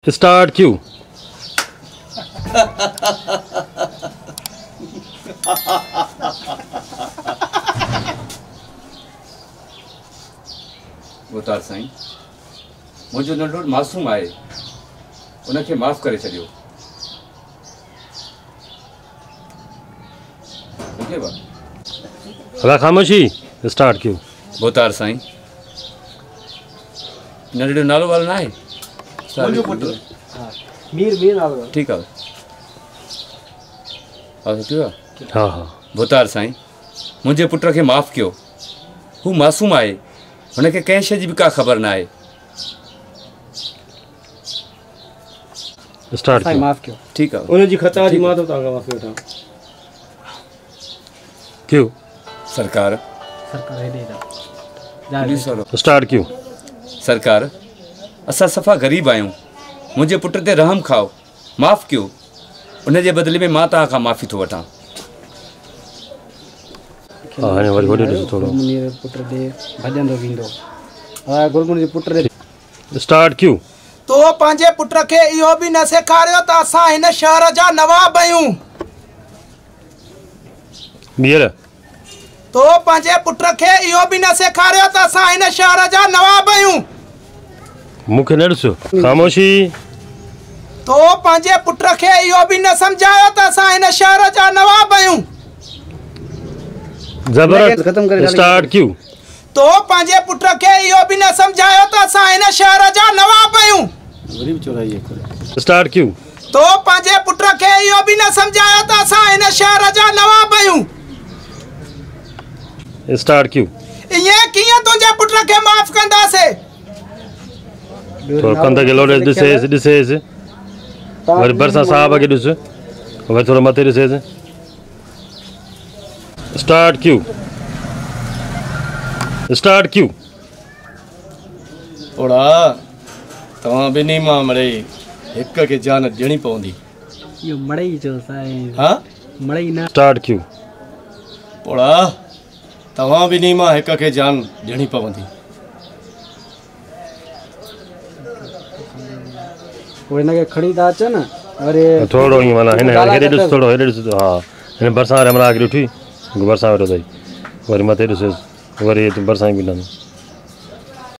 Start क्यों? अवतार साईं, मुझे नंढो मासूम आए, उनके माफ़ करे छॾियो। हला खामोशी। स्टार्ट क्यों? अवतार साईं, नंढो नालो वालो ना आहे। मीर नालो। ठीक है। हाँ हाँ। अवतार साईं, मुझे पुट के माफ़ कयो। हू मासूम आए, उनके कंहिं शइ जी भी का ख़बर ना आहे। स्टार्ट क्यों? माफ़ कयो। ठीक है। उनजी खता जी मां तो तांगा माफ़ कयो। क्यों? सरकार हेडे पुलिस वारो। स्टार्ट क्यों? सरकार, असां सफ़ा गरीब आहियूं, मुंहिंजे पुट ते रहम खाओ, माफ़ कयो। उन जे बदिले में मां तव्हां खां माफ़ी थो वठां। हाँ हाणे वरी वॾो ॾिसो थोड़ो। मुंहिंजे पुट दे भॼंदो वेंदो। हा गुरमुनि जे पुट दे। स्टार्ट क्यों? तो पंहिंजे पुट खे इहो बि न सेखारियो त असां हिन शहर जा नवाब आहियूं। ॿीहर। तो पंहिंजे पुट खे इहो बि न सेखारियो त असां हिन शहर जा नवाब आहियूं। मूंखे न ॾिसो। खामोशी। तो पंहिंजे पुट खे इहो बि न सम्झायो त असां हिन शहर जा नवाब आहियूं। जबरदस्त। खत्म करे। स्टार्ट क्यों? तो पंहिंजे पुट खे इहो बि न सम्झायो त असां हिन शहर जा नवाब आहियूं। वरी चोराई करे। स्टार्ट क्यों? तो पंहिंजे पुट खे इहो बि न सम्झायो त असां हिन शहर जा नवाब आहियूं। स्टार्ट क्यों? इएं कीअं तुंहिंजे पुट खे माफ़ कंदासीं? थोड़ा कंध खे लोड़े ॾिसेसि। वरी भरिसां साहब खे ॾिस। वरी थोड़ा मथे ॾिसेसि। स्टार्ट क्यों? स्टार्ट क्यों? ओड़ा तव्हां ॿिन्ही मां मिड़ई हिक खे जान ॾियणी पवंदी। यो मड़ई जो साईं। हाँ मड़ई ना। स्टार्ट क्यों? ओड़ा तव्हां ॿिन्ही मां हिक खे जान ॾियणी पवंदी। वो इनके खड़ी था अचन। अरे थोड़ो ही माना हिन हेॾे ॾिस। थोड़ो हेॾे ॾिस। हाँ हिन भरिसां रमरा खे ॾिठी। भरिसां वेठो अथई। वरी मथे ॾिसेसि। वरी भरिसां ई बीठा।